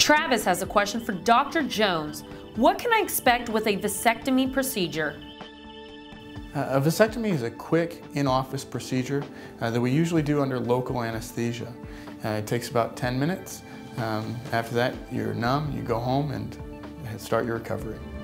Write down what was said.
Travis has a question for Dr. Jones. What can I expect with a vasectomy procedure? A vasectomy is a quick in-office procedure that we usually do under local anesthesia. It takes about 10 minutes. After that, you're numb, you go home and start your recovery.